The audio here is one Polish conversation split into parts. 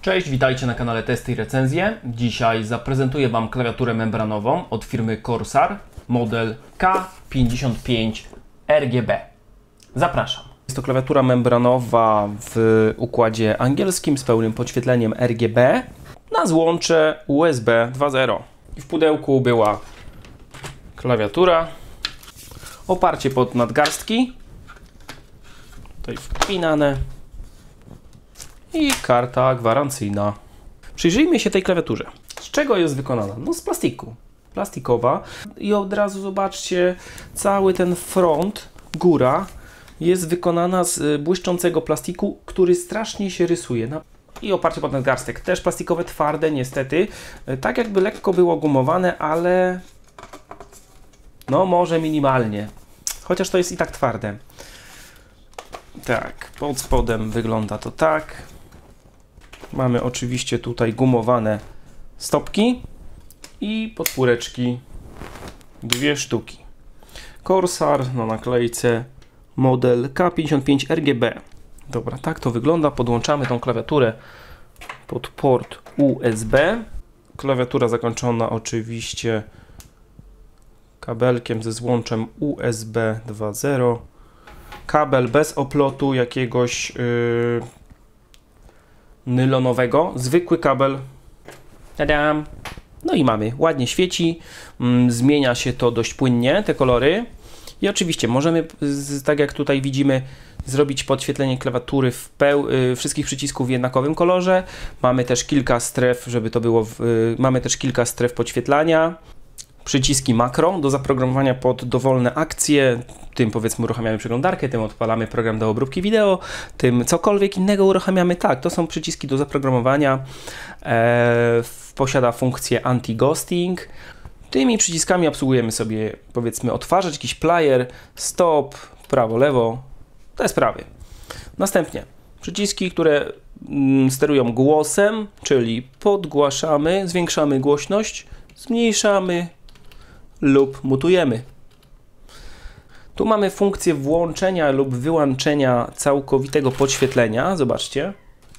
Cześć, witajcie na kanale Testy i Recenzje. Dzisiaj zaprezentuję Wam klawiaturę membranową od firmy Corsair, model K55 RGB. Zapraszam. Jest to klawiatura membranowa w układzie angielskim z pełnym podświetleniem RGB na złącze USB 2.0. W pudełku była klawiatura, oparcie pod nadgarstki, tutaj wpinane, i karta gwarancyjna. Przyjrzyjmy się tej klawiaturze. Z czego jest wykonana? No z plastiku. Plastikowa. I od razu zobaczcie, cały ten front, góra, jest wykonana z błyszczącego plastiku, który strasznie się rysuje. I oparcie pod nadgarstek. Też plastikowe, twarde, niestety. Tak jakby lekko było gumowane, ale no może minimalnie. Chociaż to jest i tak twarde. Tak, pod spodem wygląda to tak. Mamy oczywiście tutaj gumowane stopki i podpóreczki, dwie sztuki. Corsair na naklejce, model K55 RGB. Dobra, tak to wygląda. Podłączamy tą klawiaturę pod port USB. Klawiatura zakończona oczywiście kabelkiem ze złączem USB 2.0. Kabel bez oplotu jakiegoś nylonowego, zwykły kabel. Tadam! No i mamy, ładnie świeci, zmienia się to dość płynnie, te kolory. I oczywiście możemy, tak jak tutaj widzimy, zrobić podświetlenie klawiatury wszystkich przycisków w jednakowym kolorze. Mamy też kilka stref, żeby to było, mamy też kilka stref podświetlania. Przyciski makro do zaprogramowania pod dowolne akcje. Tym powiedzmy uruchamiamy przeglądarkę, tym odpalamy program do obróbki wideo, tym cokolwiek innego uruchamiamy. Tak, to są przyciski do zaprogramowania. Posiada funkcję anti-ghosting. Tymi przyciskami obsługujemy sobie powiedzmy odtwarzacz, jakiś player, stop, prawo, lewo, te sprawy. Następnie przyciski, które sterują głosem, czyli podgłaszamy, zwiększamy głośność, zmniejszamy lub mutujemy. Tu mamy funkcję włączenia lub wyłączenia całkowitego podświetlenia. Zobaczcie.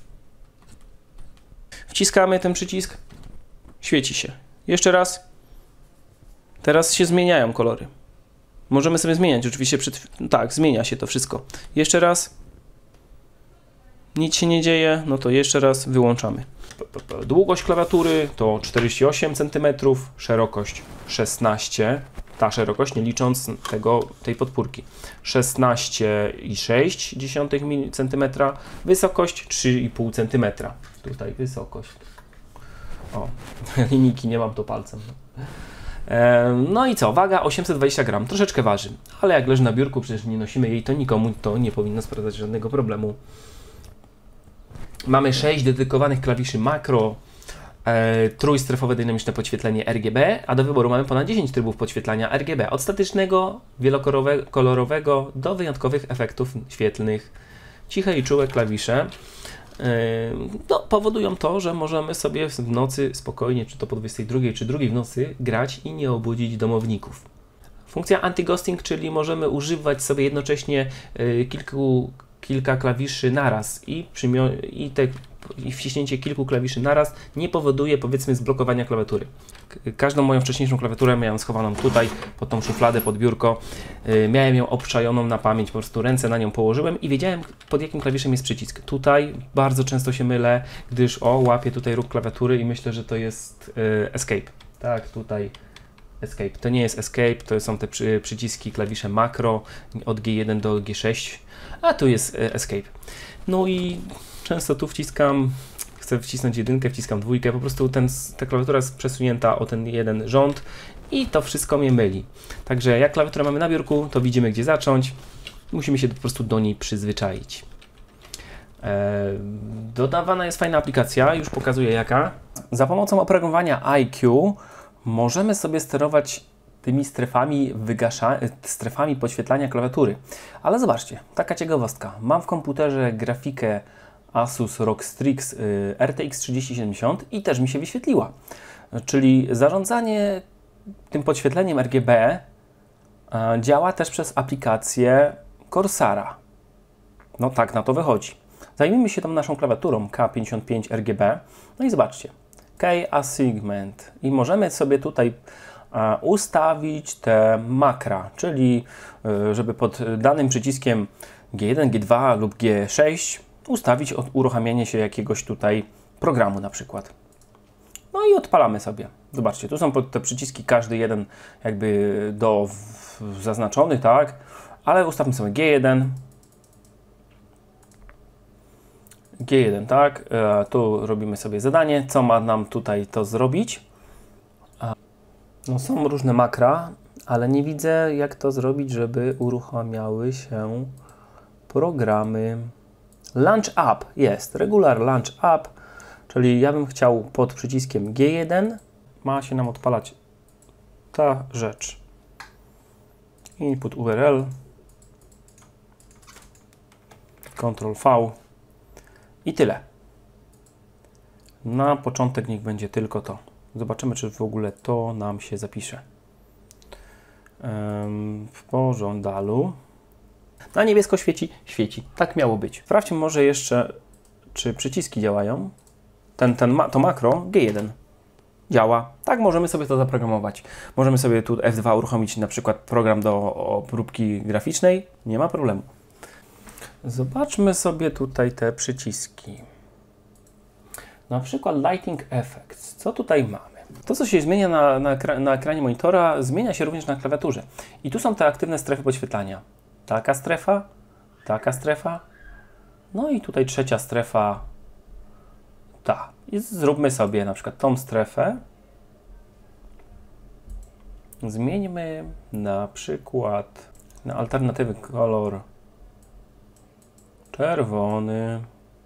Wciskamy ten przycisk. Świeci się. Jeszcze raz. Teraz się zmieniają kolory. Możemy sobie zmieniać. Oczywiście tak, zmienia się to wszystko. Jeszcze raz. Nic się nie dzieje. No to jeszcze raz wyłączamy. Długość klawiatury to 48 cm, szerokość 16 cm. Ta szerokość, nie licząc tej podpórki, 16,6 cm, wysokość 3,5 cm. Tutaj wysokość. O, linijki nie mam to palcem. No i co? Waga 820 gram, troszeczkę waży, ale jak leży na biurku, przecież nie nosimy jej, to nikomu to nie powinno sprawiać żadnego problemu. Mamy 6 dedykowanych klawiszy makro, trójstrefowe dynamiczne podświetlenie RGB, a do wyboru mamy ponad 10 trybów podświetlania RGB, od statycznego, wielokolorowego do wyjątkowych efektów świetlnych. Ciche i czułe klawisze no, powodują to, że możemy sobie w nocy spokojnie, czy to po 22, czy 2 w nocy, grać i nie obudzić domowników. Funkcja anti-ghosting, czyli możemy używać sobie jednocześnie kilka klawiszy naraz i wciśnięcie kilku klawiszy naraz nie powoduje powiedzmy zblokowania klawiatury. Każdą moją wcześniejszą klawiaturę miałem schowaną tutaj pod tą szufladę, pod biurko. Miałem ją obczajoną na pamięć, po prostu ręce na nią położyłem i wiedziałem pod jakim klawiszem jest przycisk. Tutaj bardzo często się mylę, gdyż łapię tutaj róg klawiatury i myślę, że to jest Escape. Tak, tutaj Escape. To nie jest Escape, to są te przyciski, klawisze makro od G1 do G6, a tu jest Escape. No i często tu wciskam, chcę wcisnąć jedynkę, wciskam dwójkę, po prostu ta klawiatura jest przesunięta o ten jeden rząd i to wszystko mnie myli. Także jak klawiaturę mamy na biurku, to widzimy gdzie zacząć, musimy się po prostu do niej przyzwyczaić. Dodawana jest fajna aplikacja, już pokazuję jaka. Za pomocą oprogramowania iCue możemy sobie sterować tymi strefami podświetlania klawiatury. Ale zobaczcie, taka ciekawostka. Mam w komputerze grafikę Asus ROG Strix RTX 3070 i też mi się wyświetliła. Czyli zarządzanie tym podświetleniem RGB działa też przez aplikację Corsaira. No tak na to wychodzi. Zajmijmy się tam naszą klawiaturą K55 RGB. No i zobaczcie, Key Assignment i możemy sobie tutaj ustawić te makra, czyli żeby pod danym przyciskiem G1, G2 lub G6 ustawić uruchamianie się jakiegoś tutaj programu na przykład. No i odpalamy sobie. Zobaczcie, tu są te przyciski, każdy jeden jakby zaznaczony, tak? Ale ustawmy sobie G1. G1, tak? Tu robimy sobie zadanie. Co ma nam tutaj to zrobić? No są różne makra, ale nie widzę, jak to zrobić, żeby uruchamiały się programy. Launch App jest. Regular Launch App, czyli ja bym chciał pod przyciskiem G1 ma się nam odpalać ta rzecz. Input URL, Ctrl V i tyle. Na początek niech będzie tylko to. Zobaczymy, czy w ogóle to nam się zapisze. W pożądalu. Na niebiesko świeci? Świeci. Tak miało być. Sprawdźmy może jeszcze, czy przyciski działają. To makro G1 działa. Tak, możemy sobie to zaprogramować. Możemy sobie tu F2 uruchomić na przykład program do obróbki graficznej. Nie ma problemu. Zobaczmy sobie tutaj te przyciski. Na przykład Lighting Effects. Co tutaj mamy? To, co się zmienia na ekranie monitora, zmienia się również na klawiaturze. I tu są te aktywne strefy podświetlania. Taka strefa. No i tutaj trzecia strefa. Ta. I zróbmy sobie na przykład tą strefę. Zmieńmy na przykład na alternatywny kolor czerwony.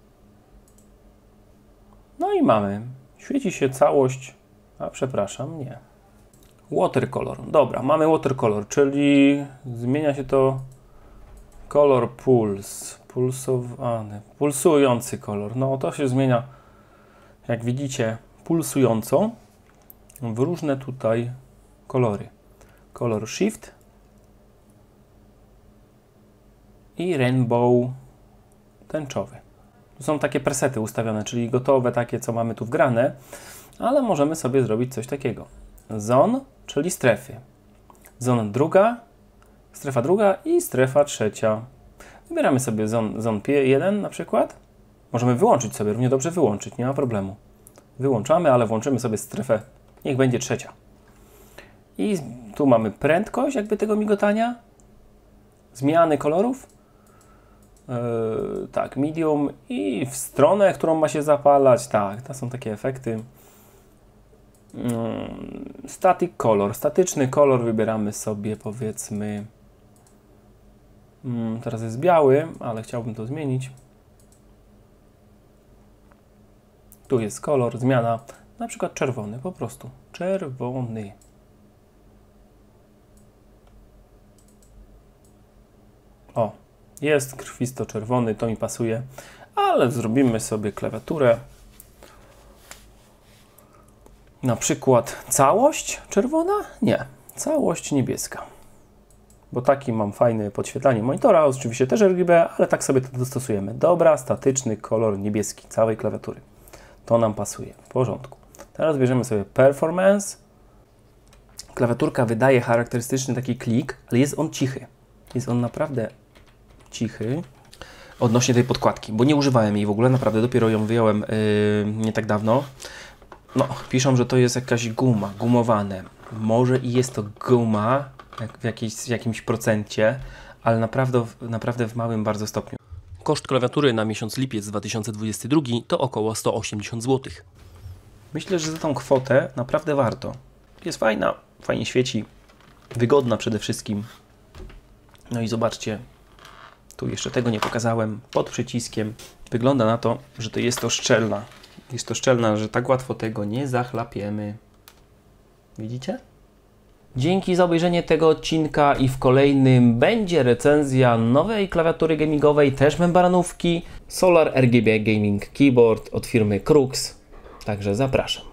No i mamy. Świeci się całość. A przepraszam, nie. Watercolor. Dobra, mamy watercolor, czyli zmienia się to kolor puls. Pulsowany. Pulsujący kolor. No to się zmienia, jak widzicie, pulsująco w różne tutaj kolory. Kolor Shift i Rainbow tęczowy. To są takie presety ustawione, czyli gotowe takie, co mamy tu wgrane, ale możemy sobie zrobić coś takiego. Zone, czyli strefy. Zona druga, strefa druga i strefa trzecia. Wybieramy sobie zone 1 na przykład. Możemy wyłączyć sobie, równie dobrze wyłączyć, nie ma problemu. Wyłączamy, ale włączymy sobie strefę, niech będzie trzecia. I tu mamy prędkość jakby tego migotania, zmiany kolorów. Tak, medium i w stronę, którą ma się zapalać. Tak, to są takie efekty. Static color, statyczny kolor wybieramy sobie, powiedzmy. Teraz jest biały, ale chciałbym to zmienić. Tu jest kolor, zmiana, na przykład czerwony, po prostu czerwony. O, jest krwisto-czerwony, to mi pasuje, ale zrobimy sobie klawiaturę. Na przykład całość czerwona? Nie, całość niebieska. Bo taki mam fajny podświetlanie monitora, oczywiście też RGB, ale tak sobie to dostosujemy. Dobra, statyczny kolor niebieski całej klawiatury. To nam pasuje, w porządku. Teraz bierzemy sobie Performance. Klawiaturka wydaje charakterystyczny taki klik, ale jest on cichy. Jest on naprawdę cichy odnośnie tej podkładki, bo nie używałem jej w ogóle, naprawdę dopiero ją wyjąłem nie tak dawno. No, piszą, że to jest jakaś guma, gumowane. Może i jest to guma w jakimś procencie, ale naprawdę w małym bardzo stopniu. Koszt klawiatury na miesiąc lipiec 2022 to około 180 zł. Myślę, że za tą kwotę naprawdę warto. Jest fajna, fajnie świeci, wygodna przede wszystkim. No i zobaczcie, tu jeszcze tego nie pokazałem, pod przyciskiem. Wygląda na to, że to jest to szczelna. Jest to szczelna, że tak łatwo tego nie zachlapiemy. Widzicie? Dzięki za obejrzenie tego odcinka i w kolejnym będzie recenzja nowej klawiatury gamingowej, też membranówki, Solar RGB Gaming Keyboard od firmy Crux. Także zapraszam.